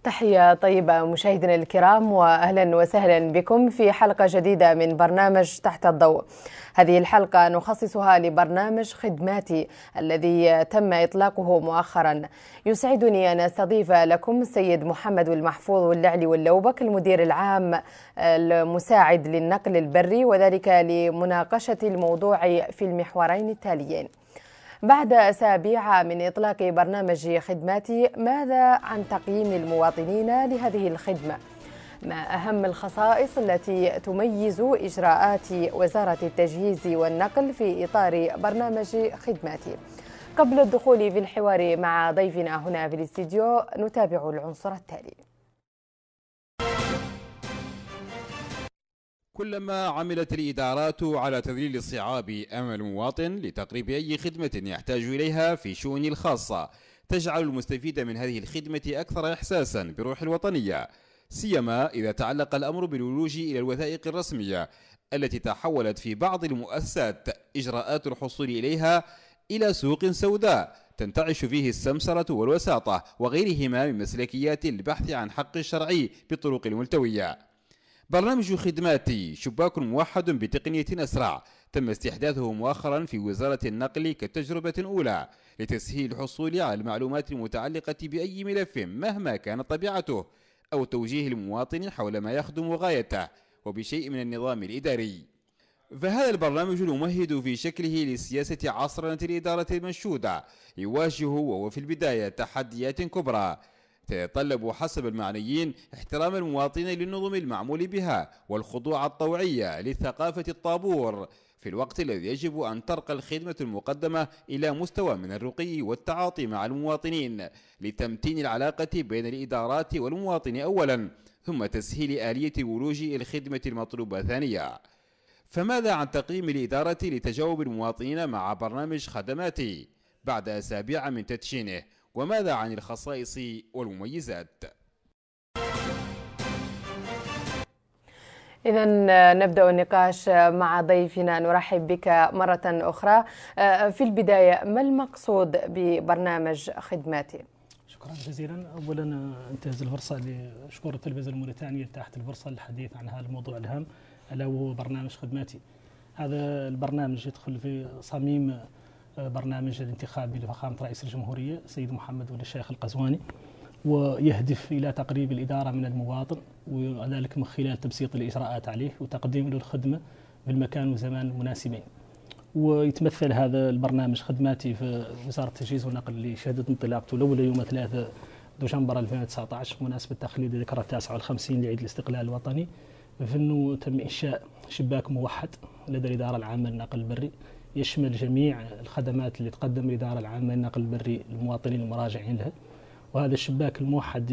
تحية طيبة مشاهدينا الكرام، وأهلا وسهلا بكم في حلقة جديدة من برنامج تحت الضوء. هذه الحلقة نخصصها لبرنامج خدماتي الذي تم إطلاقه مؤخرا. يسعدني أن أستضيف لكم السيد محمد المحفوظ واللعلي واللوبك، المدير العام المساعد للنقل البري، وذلك لمناقشة الموضوع في المحورين التاليين. بعد أسابيع من إطلاق برنامج خدماتي، ماذا عن تقييم المواطنين لهذه الخدمة؟ ما أهم الخصائص التي تميز إجراءات وزارة التجهيز والنقل في إطار برنامج خدماتي؟ قبل الدخول في الحوار مع ضيفنا هنا في الاستديو، نتابع العنصر التالي. كلما عملت الإدارات على تذليل الصعاب أمام المواطن لتقريب أي خدمة يحتاج إليها في شؤونه الخاصة، تجعل المستفيد من هذه الخدمة أكثر إحساسا بروح الوطنية، سيما إذا تعلق الأمر بالولوج إلى الوثائق الرسمية التي تحولت في بعض المؤسسات إجراءات الحصول إليها إلى سوق سوداء تنتعش فيه السمسرة والوساطة وغيرهما من مسلكيات البحث عن حق الشرعي بالطرق الملتوية. برنامج خدماتي شباك موحد بتقنية أسرع تم استحداثه مؤخرا في وزارة النقل كتجربة أولى لتسهيل الحصول على المعلومات المتعلقة بأي ملف مهما كانت طبيعته، أو توجيه المواطن حول ما يخدم غايته وبشيء من النظام الإداري. فهذا البرنامج الممهد في شكله لسياسة عصرنة الإدارة المنشودة يواجه وهو في البداية تحديات كبرى تتطلب حسب المعنيين احترام المواطن للنظم المعمول بها والخضوع الطوعية لثقافة الطابور، في الوقت الذي يجب أن ترقى الخدمة المقدمة إلى مستوى من الرقي والتعاطي مع المواطنين لتمتين العلاقة بين الإدارات والمواطن أولا، ثم تسهيل آلية ولوج الخدمة المطلوبة ثانيا. فماذا عن تقييم الإدارة لتجاوب المواطنين مع برنامج خدماتي بعد أسابيع من تدشينه؟ وماذا عن الخصائص والمميزات؟ إذن نبدأ النقاش مع ضيفنا. نرحب بك مرة أخرى. في البداية، ما المقصود ببرنامج خدماتي؟ شكرا جزيلا. أولا انتهز الفرصة لأشكر التلفزيون الموريتاني تحت الفرصة للحديث عن هذا الموضوع الهام ألا وهو برنامج خدماتي. هذا البرنامج يدخل في صميم برنامج الانتخابي لفخامة رئيس الجمهورية سيد محمد ولي الشيخ القزواني، ويهدف إلى تقريب الإدارة من المواطن، وذلك من خلال تبسيط الإجراءات عليه وتقديم له الخدمة بالمكان والزمان المناسبين. ويتمثل هذا البرنامج خدماتي في وزارة التجهيز والنقل اللي شهدت انطلاقته الأولى يوم 3 دجنبر 2019 بمناسبة تخليد الذكرى 59 لعيد الاستقلال الوطني، في أنه تم إنشاء شباك موحد لدى الإدارة العامة للنقل البري يشمل جميع الخدمات اللي تقدم الإدارة العامة للنقل البري للمواطنين المراجعين لها. وهذا الشباك الموحد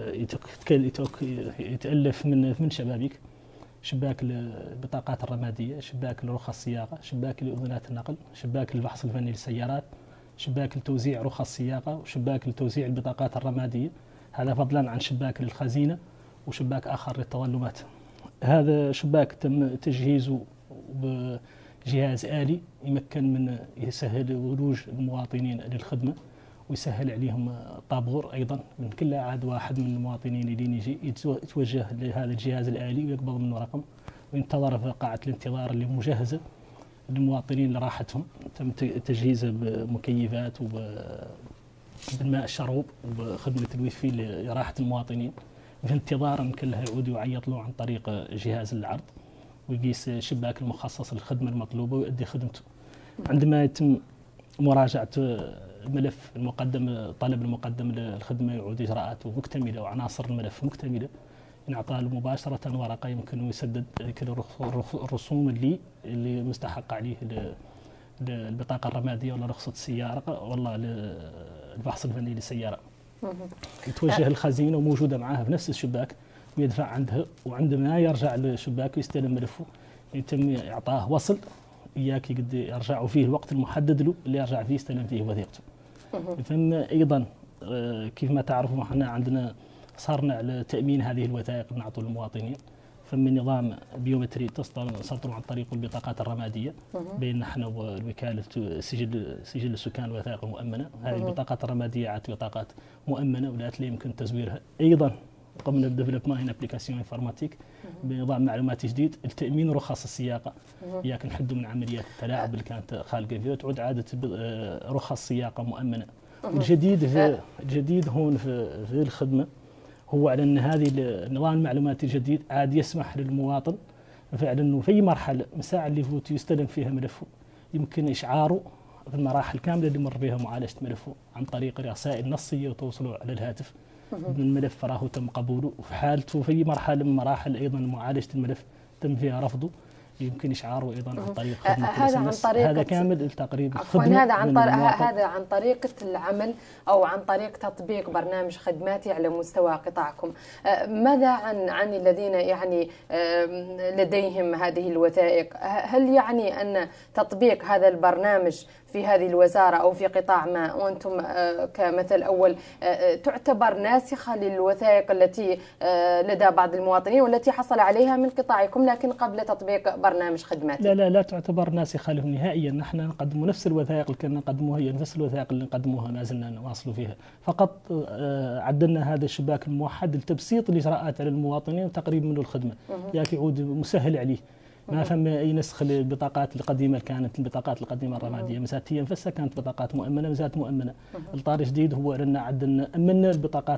يتألف من شبابيك: شباك البطاقات الرمادية، شباك لرخص السياقة، شباك لأذونات النقل، شباك الفحص الفني للسيارات، شباك لتوزيع رخص السياقة، وشباك لتوزيع البطاقات الرمادية، هذا فضلا عن شباك للخزينة وشباك آخر للتظلمات. هذا شباك تم تجهيزه بجهاز آلي يمكن من يسهل ولوج المواطنين للخدمة ويسهل عليهم الطابور أيضا من كل عاد واحد من المواطنين اللي يجي يتوجه لهذا الجهاز الآلي ويقبض منه رقم وينتظر في قاعة الانتظار اللي مجهزة للمواطنين لراحتهم. تم تجهيزه بمكيفات وبالماء الشروب وبخدمة الويفي لراحة المواطنين. في انتظار يمكن له يعود ويعيط له عن طريق جهاز العرض ويقيس الشباك المخصص للخدمة المطلوبة ويؤدي خدمته. عندما يتم مراجعة الملف المقدم، طلب المقدم للخدمة، يعود إجراءاته مكتملة وعناصر الملف مكتملة، ينعطى له مباشرة ورقة يمكن يسدد الرسوم اللي مستحق عليه البطاقة الرمادية ولا رخصة السيارة ولا الفحص الفني للسيارة. يتوجه الخزينة وموجودة معها في نفس الشباك ويدفع عندها، وعندما يرجع للشباك ويستلم ملفه يتم إعطاه وصل إياك يرجع فيه الوقت المحدد له اللي يرجع فيه يستلم فيه وثيقته. ثم أيضا كيف ما تعرفوا احنا عندنا صارنا على تأمين هذه الوثائق نعطوا للمواطنين، فمن نظام بيومتري تسطر عن طريق البطاقات الرماديه بين احنا والوكاله سجل السكان والوثائق المؤمنه. هذه البطاقات الرماديه عاد بطاقات مؤمنه ولا يمكن تزويرها. ايضا قمنا بديفلوبمون ان ابليكاسيون انفورماتيك بنظام معلوماتي جديد لتامين رخص السياقه. ياك نحدوا من عمليات التلاعب اللي كانت خالقه فيها، تعود عاده رخص سياقه مؤمنه. الجديد هون في الخدمه هو على ان هذه النظام المعلوماتي الجديد عاد يسمح للمواطن فعلا انه في اي مرحله من الساعه اللي يفوت يستلم فيها ملفه يمكن اشعاره في المراحل كامله اللي مر بها معالجه ملفه عن طريق رسائل نصيه وتوصله على الهاتف الملف راه تم قبوله، وفي حالته في مرحله من مراحل ايضا معالجه الملف تم فيها رفضه يمكن اشعاره ايضا عن طريق خدمه هذا عن طريق هذا كامل تقريبا هذا عن طريقه العمل او عن طريق تطبيق برنامج خدماتي على مستوى قطاعكم. ماذا عن الذين يعني لديهم هذه الوثائق؟ هل يعني ان تطبيق هذا البرنامج في هذه الوزارة أو في قطاع ما وأنتم كمثل أول تعتبر ناسخة للوثائق التي لدى بعض المواطنين والتي حصل عليها من قطاعكم لكن قبل تطبيق برنامج خدماتي؟ لا تعتبر ناسخة لهم نهائيا. نحن نقدم نفس الوثائق اللي كنا نقدموها، هي نفس الوثائق اللي نقدموها ما زلنا نواصلوا فيها، فقط عدلنا هذا الشباك الموحد لتبسيط الإجراءات على المواطنين وتقريب منه الخدمة ياك يعود مسهل عليه. ما فهم اي نسخ للبطاقات القديمه اللي كانت البطاقات القديمه الرماديه مسات هي نفسها كانت بطاقات مؤمنه مسات مؤمنه. الاطار الجديد هو ان عدلنا امنا البطاقات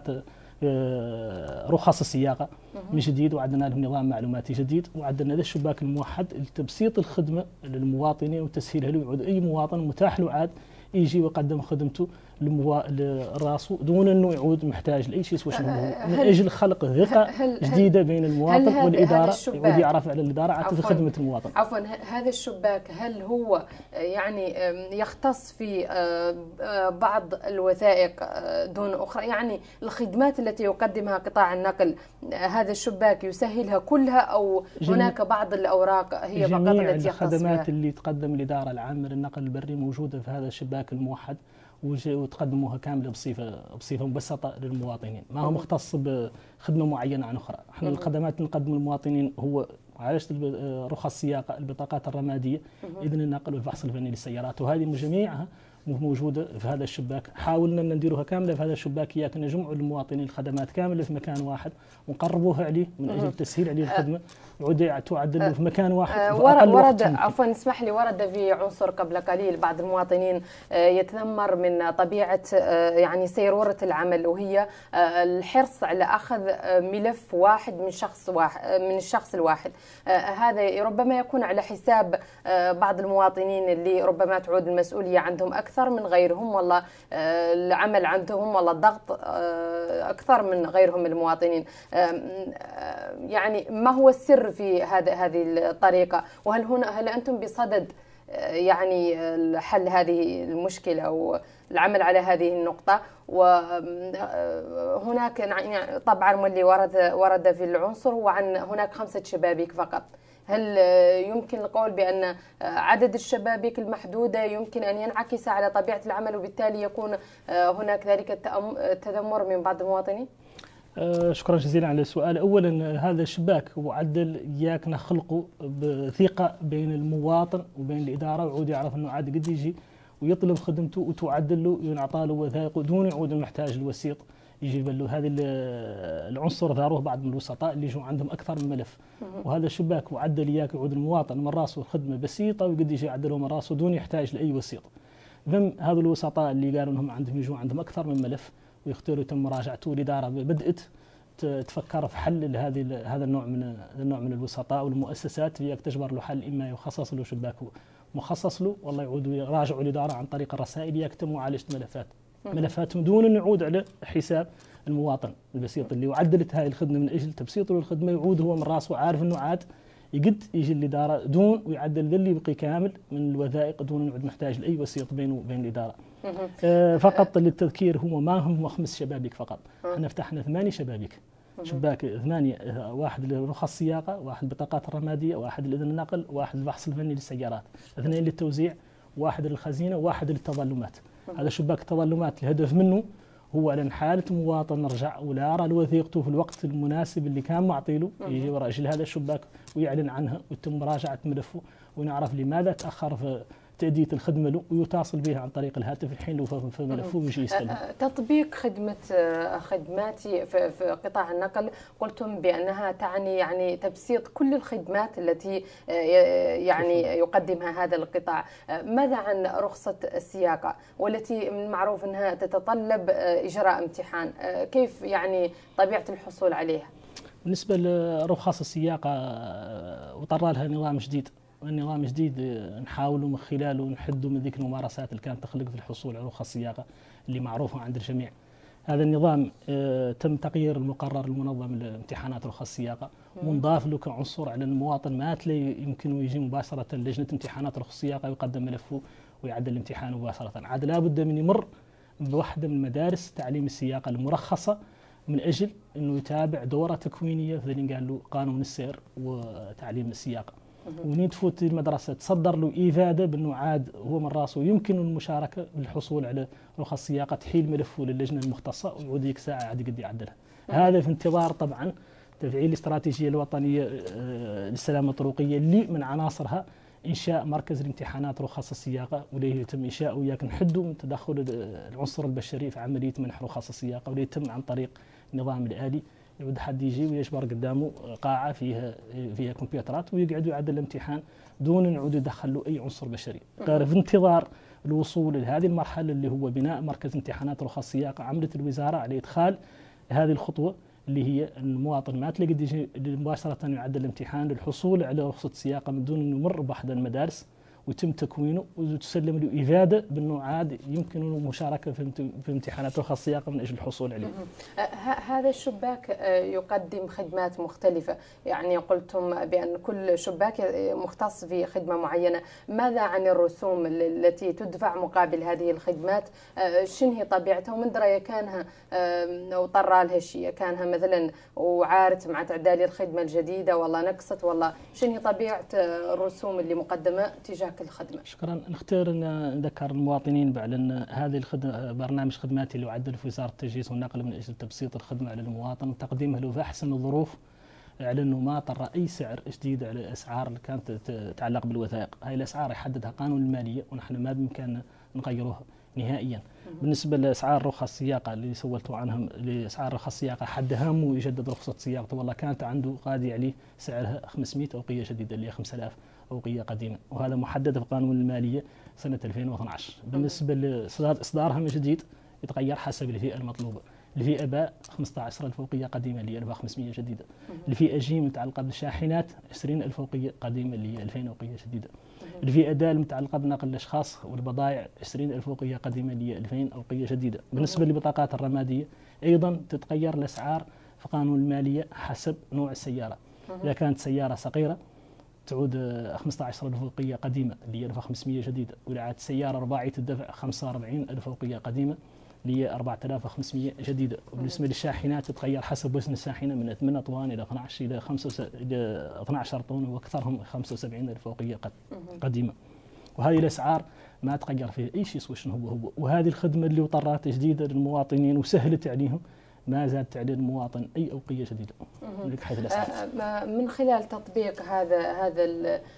رخص السياقه من جديد وعدلنا لهم نظام معلوماتي جديد وعدلنا له الشباك الموحد لتبسيط الخدمه للمواطنين وتسهيلها له. يعود اي مواطن متاح له عاد يجي ويقدم خدمته لراسه دون انه يعود محتاج لاي شيء سوى من اجل خلق ثقه جديده بين المواطن والاداره يعود يعرف على الاداره عاد خدمه المواطن. عفوا، هذا الشباك هل هو يعني يختص في بعض الوثائق دون اخرى؟ يعني الخدمات التي يقدمها قطاع النقل هذا الشباك يسهلها كلها او هناك بعض الاوراق هي فقط التي يختص بها؟ الخدمات اللي تقدم الاداره العامه للنقل البري موجوده في هذا الشباك الموحد وتقدموها كامله بصفه مبسطه للمواطنين، ما هو مختص بخدمه معينه عن اخرى. احنا الخدمات اللي نقدم للمواطنين هو معالجه رخص السياقه، البطاقات الرماديه، اذن النقل والفحص الفني للسيارات، وهذه جميعها موجوده في هذا الشباك. حاولنا ان نديروها كامله في هذا الشباك اياك نجمعوا للمواطنين الخدمات كامله في مكان واحد ونقربوها عليه من اجل تسهيل عليه الخدمه يعود تعدل في مكان واحد. ورد عفوا اسمح لي، ورد في عنصر قبل قليل بعض المواطنين يتذمر من طبيعه يعني سيروره العمل وهي الحرص على اخذ ملف واحد من الشخص الواحد. هذا ربما يكون على حساب بعض المواطنين اللي ربما تعود المسؤوليه عندهم اكثر من غيرهم، والله العمل عندهم والله الضغط اكثر من غيرهم المواطنين. يعني ما هو السر في هذه الطريقة؟ هل أنتم بصدد يعني حل هذه المشكلة أو العمل على هذه النقطة؟ وهناك طبعا واللي ورد في العنصر هو عن هناك 5 شبابيك فقط. هل يمكن القول بأن عدد الشبابيك المحدودة يمكن أن ينعكس على طبيعة العمل وبالتالي يكون هناك ذلك التذمر من بعض المواطنين؟ شكرا جزيلا على السؤال. اولا هذا الشباك هو عدل اياك نخلقه بثقه بين المواطن وبين الاداره ويعود يعرف انه عاد قد يجي ويطلب خدمته وتعدل له ينعطى له وثائقه دون يعود محتاج الوسيط يجيب له. هذا العنصر ذاروه بعض من الوسطاء اللي يجوا عندهم اكثر من ملف، وهذا الشباك وعدل اياك يعود المواطن من راسه خدمه بسيطه وقد يجي يعدله من راسه دون يحتاج لاي وسيط. ذم هذا الوسطاء اللي قالوا انهم يجوا عندهم اكثر من ملف ويختاروا يتم مراجعته، الاداره بدات تفكر في حل هذا النوع من الوسطاء والمؤسسات هي تجبر له حل، اما يخصص له شباك مخصص له والله يعودوا يراجعوا الاداره عن طريق الرسائل يتم معالجه ملفاتهم دون ان يعود على حساب المواطن البسيط اللي وعدلت هذه الخدمه من اجل تبسيط له الخدمه يعود هو من راسه عارف انه عاد يقد يجي الاداره دون ويعدل ذا اللي يبقي كامل من الوثائق دون ان يعود محتاج لاي وسيط بينه وبين الاداره. فقط للتذكير هو ما هم 5 شبابيك فقط، احنا فتحنا 8 شبابيك. شباك 8، واحد لرخص السياقه، واحد بطاقات الرماديه، واحد لاذن النقل، واحد الفحص الفني للسيارات، 2 للتوزيع، واحد للخزينه، واحد للتظلمات. هذا شباك التظلمات الهدف منه هو لأن حالة مواطن رجع ولا راه وثيقته في الوقت المناسب اللي كان معطيله، يجي راجل هذا الشباك ويعلن عنها ويتم مراجعة ملفه ونعرف لماذا تأخر في تأدية الخدمة له ويتصل به عن طريق الهاتف الحين له في ملفه ويجي يستلم. تطبيق خدماتي في قطاع النقل قلتم بأنها تعني يعني تبسيط كل الخدمات التي يعني يقدمها هذا القطاع. ماذا عن رخصة السياقة والتي من المعروف أنها تتطلب إجراء امتحان؟ كيف يعني طبيعة الحصول عليها؟ بالنسبة لرخص السياقة وطرى لها نظام جديد، والنظام الجديد نحاولوا من خلاله نحدوا من ذيك الممارسات اللي كانت تخلق في الحصول على رخص السياقة اللي معروفة عند الجميع. هذا النظام تم تغيير المقرر المنظم لامتحانات رخص السياقة ونضاف له كعنصر على المواطن ما تلاقي يمكن يجي مباشرة لجنة امتحانات رخص السياقة ويقدم ملفه ويعدل الامتحان مباشرة، عاد لابد من يمر بوحدة من مدارس تعليم السياقة المرخصة من أجل أنه يتابع دورة تكوينية في اللي قال له قانون السير وتعليم السياقة. ونين تفوت المدرسة تصدر له إفادة بأنه عاد هو من راسه يمكن المشاركة بالحصول على رخص سياقة، تحيل ملفه للجنة المختصة ويعود ديك ساعة عاد يقدر يعدلها. هذا في انتظار طبعا تفعيل الاستراتيجية الوطنية للسلامة الطرقية اللي من عناصرها إنشاء مركز الامتحانات رخص السياقة، واللي يتم إنشاؤه وياك نحدوا من تدخل العنصر البشري في عملية منح رخص السياقة، واللي يتم عن طريق النظام الآلي. يعود حد يجي ويجبر قدامه قاعة فيها كمبيوترات ويقعد يعدل الامتحان دون نعود يدخل له أي عنصر بشري، غير في انتظار الوصول لهذه المرحلة اللي هو بناء مركز امتحانات رخص السياقة. عملت الوزارة على إدخال هذه الخطوة اللي هي المواطن ما تلاقي يجي مباشرة يعدل الامتحان للحصول على رخصة السياقة من دون أنه يمر بأحد المدارس ويتم تكوينه وتسلم له إفادة بأنه عاد يمكن المشاركة في امتحانات رخص السياقة من أجل الحصول عليه. هذا الشباك يقدم خدمات مختلفة، يعني قلتم بأن كل شباك مختص في خدمة معينة. ماذا عن الرسوم التي تدفع مقابل هذه الخدمات؟ شنو هي طبيعتها؟ ومن دراية كانها وطرى لها شيء كانها مثلا وعارت مع تعدال الخدمة الجديدة والله نقصت والله شنو هي طبيعة الرسوم اللي مقدمة تجاه كل خدمة؟ شكرا. نختار أن نذكر المواطنين بأن هذه برنامج خدماتي اللي يعدل في وزارة التجهيز والنقل من أجل تبسيط الخدمة على المواطن وتقديمها له في أحسن الظروف، على أنه ما طرى أي سعر جديد على الأسعار اللي كانت تتعلق بالوثائق. هاي الأسعار يحددها قانون المالية ونحن ما بإمكاننا نغيروها نهائيا. بالنسبة لأسعار رخص السياقة اللي سولتوا عنهم، لأسعار رخص السياقة حد هامه يجدد رخصة سياقته، والله كانت عنده قاضي عليه سعرها 500 أوقية جديدة اللي هي 5000 أوقية قديمة، وهذا محدد في قانون المالية سنة 2012. بالنسبة لإصدارها من جديد يتغير حسب الفئة المطلوبة. الفئة باء 15000 أوقية قديمة اللي هي 1500 جديدة. الفئة ج متعلقة بالشاحنات 20000 أوقية قديمة اللي هي 2000 أوقية جديدة. الفئة د متعلقة بنقل الأشخاص والبضائع 20000 أوقية قديمة اللي هي 2000 أوقية جديدة. بالنسبة للبطاقات الرمادية أيضا تتغير الأسعار في قانون المالية حسب نوع السيارة. إذا كانت سيارة صغيرة تعود 15000 أوقية قديمة اللي هي 1500 جديدة، وإذا عاد سيارة رباعية الدفع 45000 أوقية قديمة اللي هي 4500 جديدة. وبالنسبة للشاحنات تتغير حسب وزن الشاحنة من 8 طوان إلى 12 إلى 12 طن، وأكثرهم 75000 أوقية قديمة. وهذه الأسعار ما تغير فيها أي شيء سوى شنو هو. وهذه الخدمة اللي طرات جديدة للمواطنين وسهلت عليهم ما زادت على المواطن أي أوقية جديدة حيث الأسعار. من خلال تطبيق هذا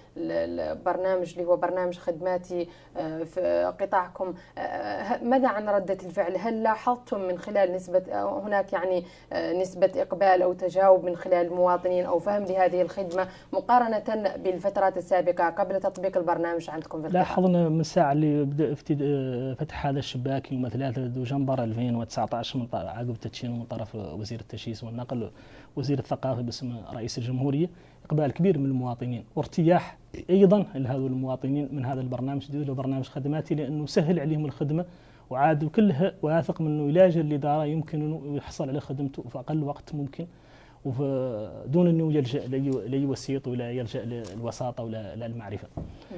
البرنامج اللي هو برنامج خدماتي في قطاعكم، ماذا عن ردة الفعل؟ هل لاحظتم من خلال هناك يعني نسبة إقبال أو تجاوب من خلال المواطنين أو فهم لهذه الخدمة مقارنة بالفترات السابقة قبل تطبيق البرنامج عندكم في القطاع؟ لاحظنا من الساعة اللي بدأ فتح هذا الشباك يوم 3 دجنبر 2019 من عقب تدشينه من طرف وزير التجهيز والنقل ووزير الثقافة باسم رئيس الجمهورية، إقبال كبير من المواطنين وارتياح أيضا لهذول المواطنين من هذا البرنامج الجديد وبرنامج خدماتي، لأنه سهل عليهم الخدمة وعادوا كلها واثق من أنه يلاجئ الإدارة يمكن أنه يحصل على خدمته في أقل وقت ممكن ودون أنه يلجأ لأي وسيط ولا يلجأ للوساطة ولا المعرفة.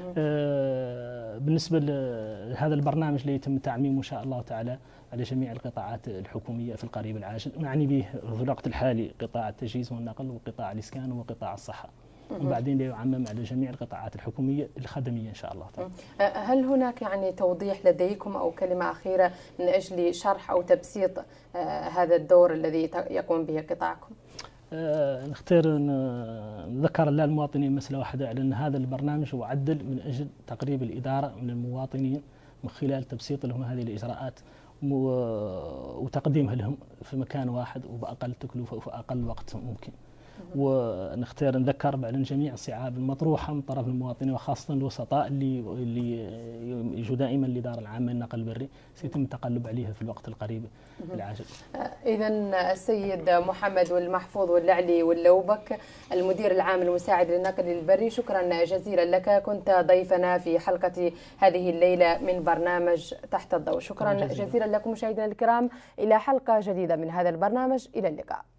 بالنسبة لهذا البرنامج اللي يتم تعميمه إن شاء الله تعالى على جميع القطاعات الحكومية في القريب العاجل، معني به في الوقت الحالي قطاع التجهيز والنقل وقطاع الإسكان وقطاع الصحة. وبعدين يعمم على جميع القطاعات الحكومية الخدمية إن شاء الله تعالى. هل هناك يعني توضيح لديكم أو كلمة أخيرة من أجل شرح أو تبسيط هذا الدور الذي يقوم به قطاعكم؟ نختار نذكر للمواطنين مسألة واحدة، على أن هذا البرنامج هو عدل من أجل تقريب الإدارة من المواطنين من خلال تبسيط لهم هذه الإجراءات وتقديمها لهم في مكان واحد وبأقل تكلفة وفي أقل وقت ممكن. ونختار نذكر بأن جميع الصعاب المطروحة من طرف المواطنين وخاصة الوسطاء اللي يجوا دائما للإدارة العامة للنقل البري سيتم التقلب عليها في الوقت القريب العاجل. إذا السيد محمد والمحفوظ واللعلي واللوبك المدير العام المساعد للنقل البري، شكرا جزيلا لك، كنت ضيفنا في حلقة هذه الليلة من برنامج تحت الضوء. شكرا جزيلا لكم مشاهدينا الكرام، إلى حلقة جديدة من هذا البرنامج، إلى اللقاء.